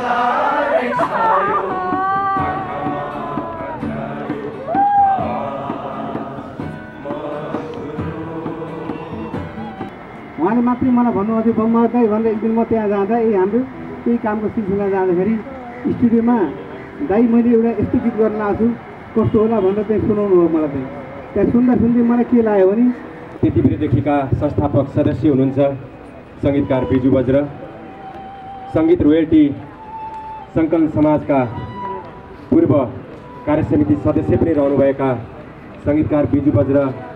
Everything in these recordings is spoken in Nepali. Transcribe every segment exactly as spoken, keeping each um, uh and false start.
उहाँले मात्रै मलाई भन्नुभयो बम्मा दाइ भनेर एक दिन म त्यहाँ जाँदा ए हाम्रो केही कामको सिलसिला जाँदाखेरि स्टुडियोमा दाइ मैले एउटा यस्तो गीत गर्न आएको छु कस्तो होला भनेर चाहिँ सुनाउनु हो मलाई चाहिँ त्यहाँ सुन्दा सुन्दै मलाई के लाग्यो भने त्यति बेलादेखिका संस्थापक सदस्य हुनुहुन्छ सङ्गीतकार बिजु बज्र, सङ्गीत रोयल्टी सङ्कलन समाजका पूर्व कार्यसमिति सदस्य पनि रहनुभएका सङ्गीतकार बिजु बज्र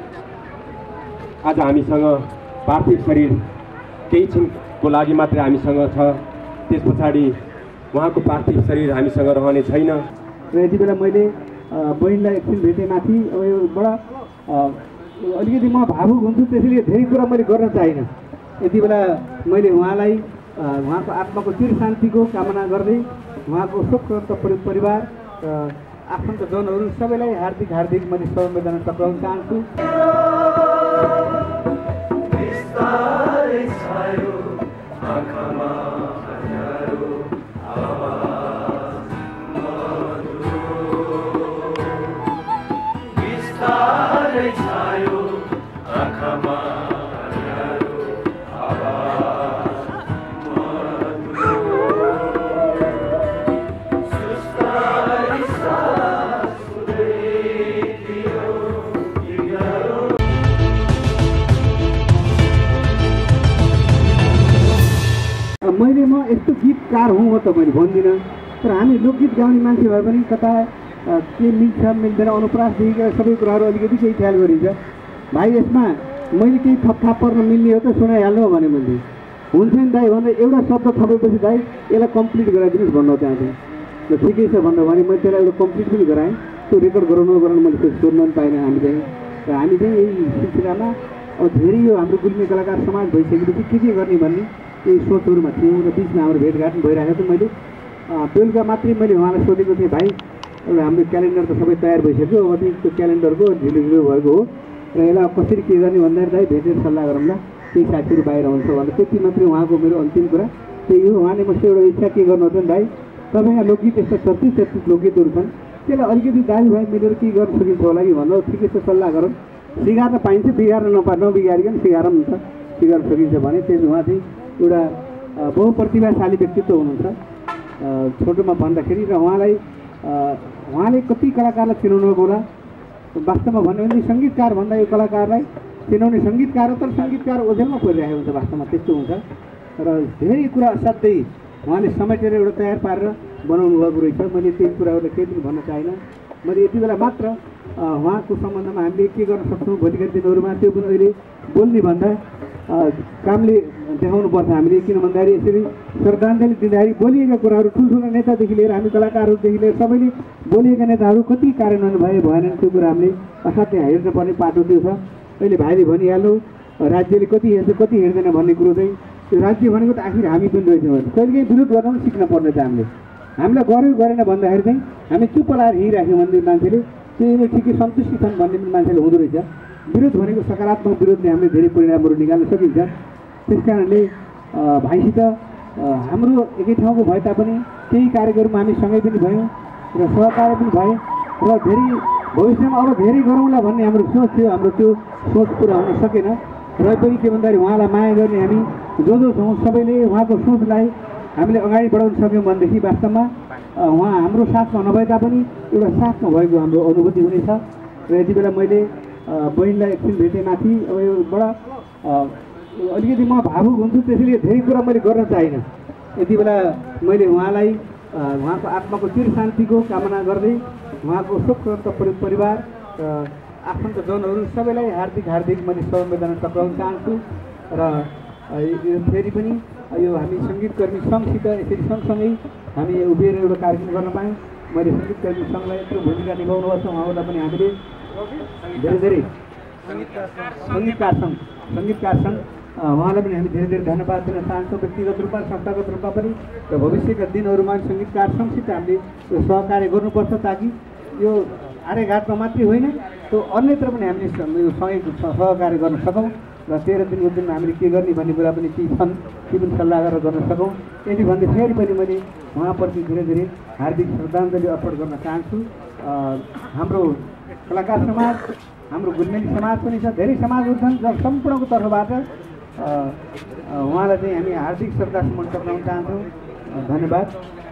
आज हामीसँग पार्थिव शरीर केही क्षणको लागि मात्रै हामीसँग छ। त्यस पछाडि उहाँको पार्थिव शरीर हामीसँग रहने छैन। र यति बेला मैले बहिनीलाई एकछिन भेटेँ माथि, अब यो बडा अलिकति म भावुक हुन्छु, त्यसैले धेरै कुरा मैले गर्न चाहिनँ। यति बेला मैले उहाँलाई उहाँको आत्माको चिर शान्तिको कामना गर्दै उहाँको शोकसन्त परिवार आफन्तजनहरू सबैलाई हार्दिक हार्दिक मैले समवेदना टक्राउन चाहन्छु। मैले म यस्तो गीतकार हुँ म त मैले भन्दिनँ, तर हामी लोकगीत गाउने मान्छे भए पनि कता के मिल्छ मिल्दैन अनुप्रासदेखि सबै कुराहरू अलिकति केही ख्याल गरिन्छ। भाइ यसमा मैले केही थपथाप पर्न मिल्ने हो त सुनाइहाल्नु भने मैले हुन्छ नि दाइ भनेर एउटा शब्द थपेपछि दाइ यसलाई कम्प्लिट गराइदिनुहोस् भन्न चाहन्थेँ। ल ठिकै छ भनेर भने मैले त्यसलाई एउटा कम्प्लिट पनि गराएँ। त्यो रेकर्ड गराउनु गराउनु मैले त्यो सोध्न पनि पाइनँ। हामी चाहिँ र हामी चाहिँ यही सिलसिलामा अब धेरै यो हाम्रो गुल्मी कलाकार समाज भइसकेपछि के के गर्ने भन्ने यही सोचहरूमा थियौँ र बिचमा हाम्रो भेटघाट भइरहेको थियो। मैले बेलुका मात्रै मैले उहाँलाई सोधेको थिएँ, भाइ एउटा हाम्रो क्यालेन्डर त सबै तयार भइसक्यो, अब त्यो क्यालेन्डरको ढिलो ढिलो भएको हो र यसलाई कसरी के गर्ने भन्दाखेरि दाइ भेटेर सल्लाह गरौँला, केही साथीहरू बाहिर हुन्छ भनेर त्यति मात्रै उहाँको मेरो अन्तिम कुरा त्यही हो। उहाँले मसँग एउटा इच्छा के गर्नुहुन्छ भने भाइ तपाईँका लोकगीत यस्तो छत्तिस छत्तिस लोकगीतहरू छन्, त्यसलाई अलिकति दाजुभाइ मिलेर के गर्न सकिन्छ होला कि भन्दा ठिकै छ सल्लाह गरौँ, सिगार्न पाइन्छ बिगार्न नपा नबिगारिकन सिगार पनि हुन्छ सिगार्न सकिन्छ भने त्यही उहाँ चाहिँ एउटा बहुप्रतिभाशाली व्यक्तित्व हुनुहुन्छ छोटोमा भन्दाखेरि। र उहाँलाई उहाँले कति कलाकारलाई चिनाउनु होला, वास्तवमा भन्यो भने सङ्गीतकार भन्दा यो कलाकारलाई चिनाउने सङ्गीतकार हो, तर सङ्गीतकार ओझेलमा परिरहेको हुन्छ, वास्तवमा त्यस्तो हुन्छ। र धेरै कुरा असाध्यै उहाँले समेटेर एउटा तयार पारेर बनाउनु भएको रहेछ। मैले त्यही कुराहरूलाई केही पनि भन्न चाहिनँ। मैले यति बेला मात्र उहाँको सम्बन्धमा हामीले के गर्न सक्छौँ भोलिका दिनहरूमा त्यो पनि अहिले बोल्ने भन्दा कामले देखाउनुपर्छ हामीले, किन भन्दाखेरि यसरी श्रद्धाञ्जली दिँदाखेरि बोलिएका कुराहरू ठुल्ठुला नेतादेखि लिएर हामी कलाकारहरूदेखि लिएर सबैले बोलिएका नेताहरू कति कार्यान्वयन भए भएनन् त्यो कुरा हामीले असाध्यै हेर्नुपर्ने पाटो त्यो छ। अहिले भाइले भनिहाल्नु राज्यले कति हेर्छ कति हेर्दैन भन्ने कुरो चाहिँ त्यो राज्य भनेको त आखिर हामी पनि रहेछौँ। कहिलेकाहीँ विरोध गर्न पनि सिक्न पर्ने छ हामीले। हामीलाई गर्यो गरेन भन्दाखेरि चाहिँ हामी चुप लाएर हिँडिराख्यौँ भने मान्छेले त्यो ठिकै सन्तुष्टि छन् भन्ने पनि मान्छेले हुँदो रहेछ। विरोध भनेको सकारात्मक विरोधले हामीले धेरै परिणामहरू निकाल्न सकिन्छ। त्यस कारणले भाइसित हाम्रो एकै ठाउँको भए तापनि केही कार्यक्रममा हामी सँगै पनि भयौँ र सहकार्य पनि भए र धेरै भविष्यमा अरू धेरै गरौँला भन्ने हाम्रो सोच थियो। हाम्रो त्यो सोच पुरा हुन सकेन। र पनि के भन्दाखेरि उहाँलाई माया गर्ने हामी जो जो छौँ सबैले उहाँको सोचलाई हामीले अगाडि बढाउन सक्यौँ भनेदेखि वास्तवमा उहाँ हाम्रो साथमा नभए तापनि एउटा साथमा भएको हाम्रो अनुभूति हुनेछ। र यति बेला मैले बहिनीलाई एकछिन भेटेँ माथि, अब यो बडा अलिकति म भावुक हुन्छु, त्यसैले धेरै कुरा मैले गर्न चाहिनँ। यति बेला मैले उहाँलाई उहाँको आत्माको चिर शान्तिको कामना गर्दै उहाँको शोकसन्त परिवार आफन्तजनहरू सबैलाई हार्दिक हार्दिक मैले समवेदना टक्राउन चाहन्छु। र फेरि पनि यो हामी सङ्गीतकर्मी सङ्घसित यसरी सँगसँगै हामी उभिएर एउटा कार्यक्रम गर्न पायौँ। मैले सङ्गीतकर्मी सङ्घलाई यत्रो भूमिका निभाउनुपर्छ, उहाँहरूलाई पनि हामीले धेरै धेरै सङ्गीतकार सङ्घ सङ्गीतकार सङ्घ उहाँलाई पनि हामी धेरै धेरै धन्यवाद दिन चाहन्छौँ व्यक्तिगत रूपमा संस्थागत रूपमा पनि। र भविष्यका दिनहरूमा सङ्गीतकार सङ्घसित हामीले सहकार्य गर्नुपर्छ ताकि यो आर्यघाटमा मात्रै होइन त्यो अन्यत्र पनि हामीले यो सँगै सहकार्य गर्न सकौँ र तेह्र दिनको दिनमा हामीले के गर्ने भन्ने कुरा पनि ती छन् ती पनि सल्लाह गरेर गर्न सकौँ। यदि भन्दै फेरि पनि मैले उहाँप्रति धेरै धेरै हार्दिक श्रद्धाञ्जली अर्पण गर्न चाहन्छु। हाम्रो कलाकार समाज, हाम्रो गुल्मेली समाज पनि छ, धेरै समाजहरू छन् जब सम्पूर्णको तर्फबाट उहाँलाई चाहिँ हामी हार्दिक श्रद्धा सुमन टक्राउन चाहन्छौँ। धन्यवाद।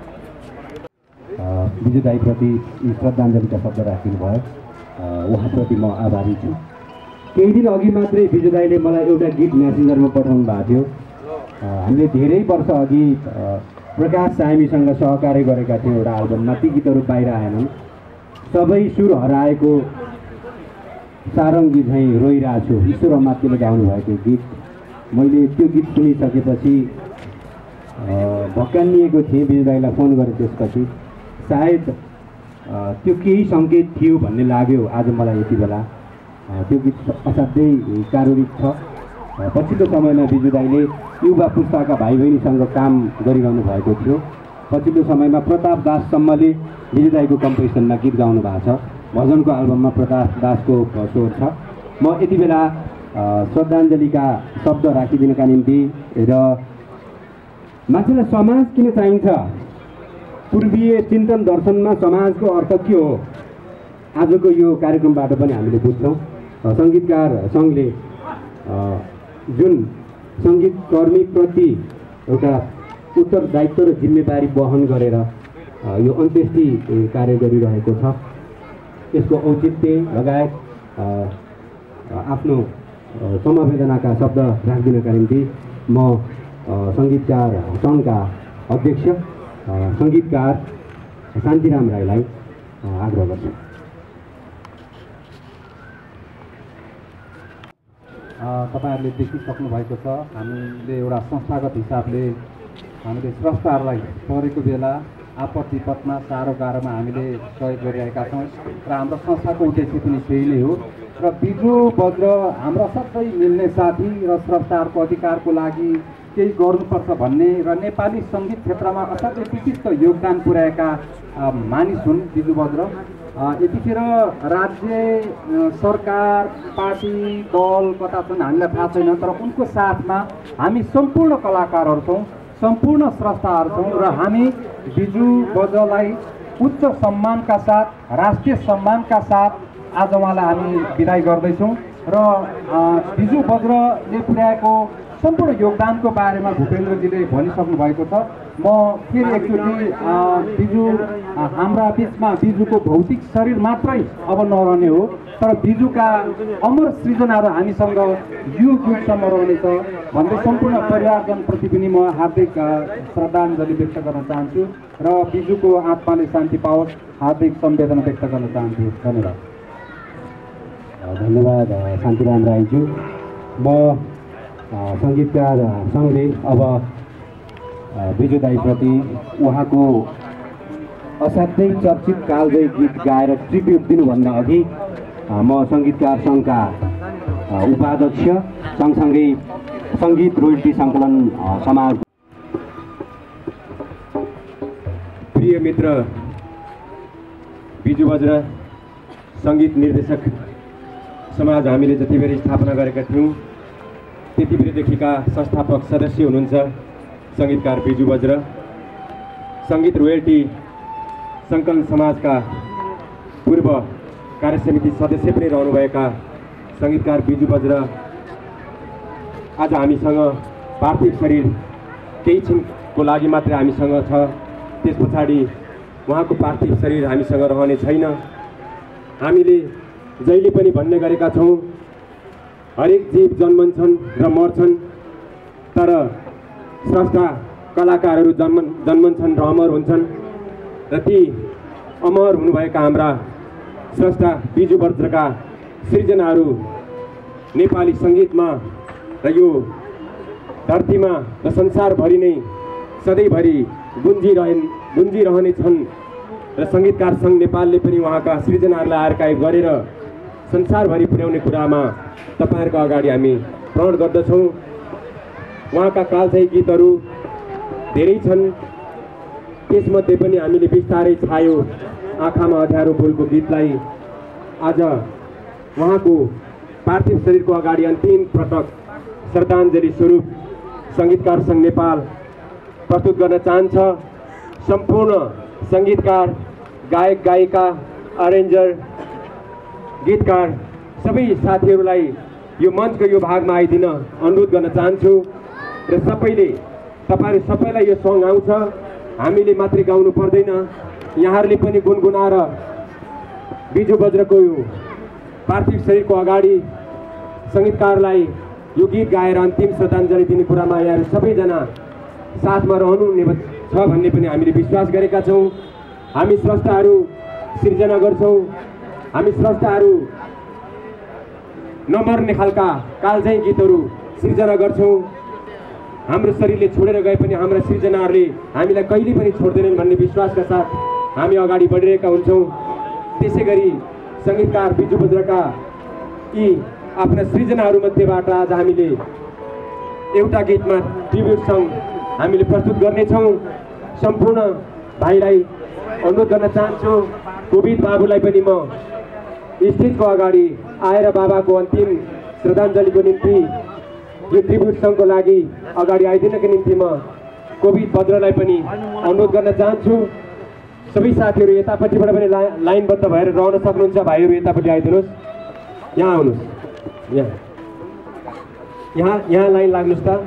विजु दाईप्रति श्रद्धाञ्जलीका शब्द राखिदिनु भयो, उहाँप्रति म आभारी छु। केही दिन अघि मात्रै विजु दाईले मलाई एउटा गीत म्यासेन्जरमा पठाउनु भएको थियो। हामीले धेरै वर्ष अघि प्रकाश सामीसँग सहकार्य गरेका थियौँ एउटा एल्बममा, ती गीतहरू बाहिर आएनन्। सबै सुर हराएको सारङ्गी झैँ रोइरहेको छु, ईश्वर अमात्यले गाउनु भएको गीत। मैले त्यो गीत सुनिसकेपछि भक्कानिएको थिएँ, विजु दाईलाई फोन गरेँ। त्यसपछि सायद त्यो केही सङ्केत थियो भन्ने लाग्यो आज मलाई यति बेला। त्यो गीत असाध्यै कारुणिक छ। पछिल्लो समयमा विजु दाईले युवा पुस्ताका भाइ बहिनीसँग काम गरिरहनु भएको थियो। पछिल्लो समयमा प्रताप दाससम्मले विजु दाईको कम्पोजिसनमा गीत गाउनु भएको छ। भजनको एल्बममा प्रताप दासको स्वर छ। म यति बेला श्रद्धाञ्जलीका शब्द राखिदिनका निम्ति र मान्छेलाई समाज किन चाहिन्छ, पूर्वीय चिन्तन दर्शनमा समाजको अर्थ के हो, आजको यो कार्यक्रमबाट पनि हामीले बुझ्छौँ। सङ्गीतकार सङ्घले जुन सङ्गीतकर्मीप्रति एउटा उत्तरदायित्व र जिम्मेवारी वहन गरेर यो अन्त्येष्टि कार्य गरिरहेको छ, यसको औचित्य लगायत आफ्नो समवेदनाका शब्द राखिदिनका निम्ति म सङ्गीतकार सङ्घका अध्यक्ष सङ्गीतकार शान्तिराम राईलाई आग्रह गर्छु। तपाईँहरूले देखिसक्नु भएको छ, हामीले एउटा संस्थागत हिसाबले हामीले स्रष्टाहरूलाई परेको बेला आपद विपदमा साह्रो गाह्रोमा हामीले सहयोग गरिरहेका छौँ र हाम्रो संस्थाको उद्देश्य पनि त्यही नै हो। र बिजु वज्र हाम्रा सबै मिल्ने साथी र स्रष्टाहरूको अधिकारको लागि केही गर्नुपर्छ भन्ने र नेपाली सङ्गीत क्षेत्रमा असाध्यै विशिष्ट योगदान पुर्याएका मानिस हुन् बिजु वज्र। यतिखेर राज्य सरकार पार्टी दल कता छन् हामीलाई थाहा छैन, तर उनको साथमा हामी सम्पूर्ण कलाकारहरू छौँ, सम्पूर्ण स्रष्टाहरू छौँ र हामी बिजु वज्रलाई उच्च सम्मानका साथ, राष्ट्रिय सम्मानका साथ आज उहाँलाई हामी बिदाई गर्दैछौँ। र बिजु वज्रले पुर्याएको सम्पूर्ण योगदानको बारेमा भूपेन्द्रजीले भनिसक्नु भएको छ। म फेरि एकचोटि बिजु हाम्रा बिचमा बिजुको भौतिक शरीर मात्रै अब नरहने हो, तर बिजुका अमर सृजनाहरू हामीसँग युग युगसम्म रहनेछ भन्दै सम्पूर्ण परिवारजनप्रति पनि म हार्दिक श्रद्धाञ्जली व्यक्त गर्न चाहन्छु र बिजुको आत्माले शान्ति पाओस् हार्दिक संवेदना व्यक्त गर्न चाहन्छु। धन्यवाद। धन्यवाद शान्तिराम राईज्यू। म सङ्गीतकार सङ्घले अब बिजु दाईप्रति उहाँको असाध्यै चर्चित कालजयी गीत गाएर ट्रिब्युट दिनुभन्दा अघि म सङ्गीतकार सङ्घका उपाध्यक्ष सँगसँगै सङ्गीत रोयल्टी सङ्कलन समाज प्रिय मित्र बिजु वज्र सङ्गीत निर्देशक समाज हामीले जति बेर स्थापना गरेका थियौँ त्यति बेरदेखिका संस्थापक सदस्य हुनुहुन्छ सङ्गीतकार बिजु वज्र। सङ्गीत रोयल्टी सङ्कलन समाजका पूर्व कार्यसमिति सदस्य पनि रहनुभएका सङ्गीतकार बिजु वज्र आज हामीसँग पार्थिव शरीर केही क्षणको लागि मात्रै हामीसँग छ, त्यस पछाडि उहाँको पार्थिव शरीर हामीसँग रहने छैन। हामीले जहिले पनि भन्ने गरेका छौँ, हरेक जीव जन्मन्छन् र मर्छन्, तर स्रष्टा कलाकारहरू जन्म जन्मन्छन् र अमर हुन्छन् र ती अमर हुनुभएका हाम्रा स्रष्टा बिजु वज्रका सृजनाहरू नेपाली सङ्गीतमा र यो धरतीमा र संसारभरि नै सधैँभरि गुन्जिरहन् गुन्जिरहनेछन् र सङ्गीतकार सङ्घ नेपालले पनि उहाँका सृजनाहरूलाई आर्काइभ गरेर संसारभरि पुर्याउने कुरामा तपाईँहरूको अगाडि हामी प्रण गर्दछौँ। उहाँका कालजयी गीतहरू धेरै छन्, त्यसमध्ये पनि हामीले बिस्तारै छायो आँखामा अँध्यारो फुलको गीतलाई आज उहाँको पार्थिव शरीरको अगाडि अन्तिम पटक श्रद्धाञ्जली स्वरूप सङ्गीतकार सङ्घ नेपाल प्रस्तुत गर्न चाहन्छ। सम्पूर्ण सङ्गीतकार, गायक गायिका, अरेन्जर, गीतकार सबै साथीहरूलाई यो मञ्चको यो भागमा आइदिन अनुरोध गर्न चाहन्छु र सबैले तपाईँहरू सबैलाई यो सङ्ग आउँछ, हामीले मात्रै गाउनु पर्दैन, यहाँहरूले पनि गुनगुनाएर बिजु बज्रको यो पार्थिव शरीरको अगाडि सङ्गीतकारलाई यो गीत गाएर अन्तिम श्रद्धाञ्जली दिने कुरामा यहाँहरू सबैजना साथमा रहनु छ भन्ने पनि हामीले विश्वास गरेका छौँ। हामी स्रष्टाहरू सिर्जना गर्छौँ, हामी स्रष्टाहरू नमर्ने खालका कालजयी गीतहरू सिर्जना गर्छौँ। हाम्रो शरीरले छोडेर गए पनि हाम्रा सिर्जनाहरूले हामीलाई कहिले पनि छोड्दैनन् भन्ने विश्वासका साथ हामी अगाडि बढिरहेका हुन्छौँ। त्यसै गरी सङ्गीतकार बिजु बज्रका यी आफ्ना सृजनाहरूमध्येबाट आज हामीले एउटा गीतमा ट्रिब्युट सङ्ग हामीले प्रस्तुत गर्नेछौँ। सम्पूर्ण भाइलाई अनुरोध गर्न चाहन्छु, कोविद बाबुलाई पनि म स्टेजको अगाडि आएर बाबाको अन्तिम श्रद्धाञ्जलीको निम्ति यो ट्रिब्युट सङ्घको लागि अगाडि आइदिनको निम्ति म कोविद भद्रलाई पनि अनुरोध गर्न चाहन्छु। सबै साथीहरू यतापट्टिबाट पनि ला लाइनबद्ध भएर रहन सक्नुहुन्छ। भाइहरू यतापट्टि आइदिनुहोस्, यहाँ आउनुहोस्, यहाँ यहाँ यहाँ लाइन लाग्नुहोस् त।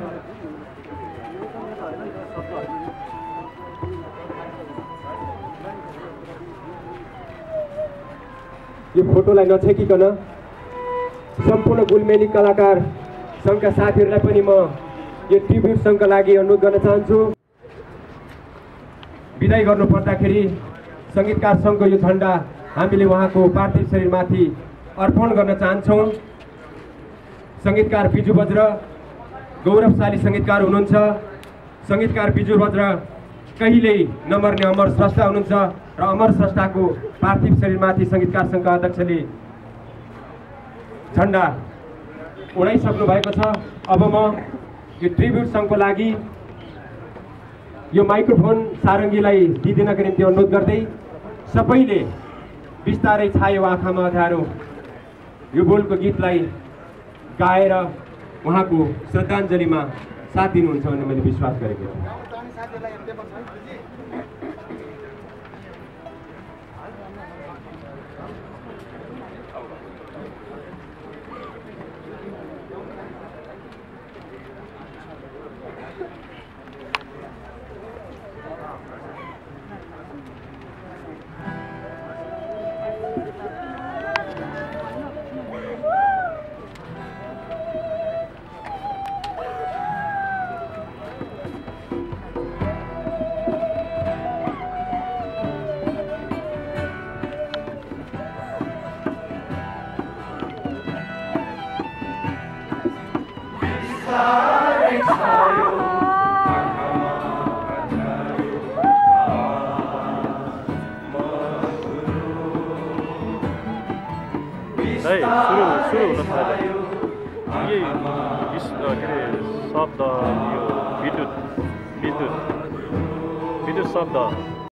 यो फोटोलाई नछेकिकन सम्पूर्ण गुलमेली कलाकार सङ्घका साथीहरूलाई पनि म यो ट्रिब्युट सङ्घका लागि अनुरोध गर्न चाहन्छु। विदाई गर्नु पर्दाखेरि सङ्गीतकार सङ्घको यो झन्डा हामीले उहाँको पार्थिव शरीरमाथि अर्पण गर्न चाहन्छौँ। सङ्गीतकार बिजु बज्र गौरवशाली सङ्गीतकार हुनुहुन्छ। सङ्गीतकार बिजु बज्र कहिल्यै नमर्ने अमर स्रष्टा हुनुहुन्छ र अमर स्रष्टाको पार्थिव शरीरमाथि सङ्गीतकार सङ्घका अध्यक्षले झन्डा उडाइसक्नु भएको छ। अब म यो ट्रिब्युट सङ्घको लागि यो माइक्रोफोन सारङ्गीलाई दिइदिनको निम्ति अनुरोध गर्दै सबैले बिस्तारै छायो आँखामा अँध्यारो यो बोलको गीतलाई गाएर उहाँको श्रद्धाञ्जलीमा साथ दिनुहुन्छ भन्ने मैले विश्वास गरेको छु। है सुरु सुरु हुन थाल्यो यही के अरे शब्द यो विद्युत विद्युत विद्युत शब्द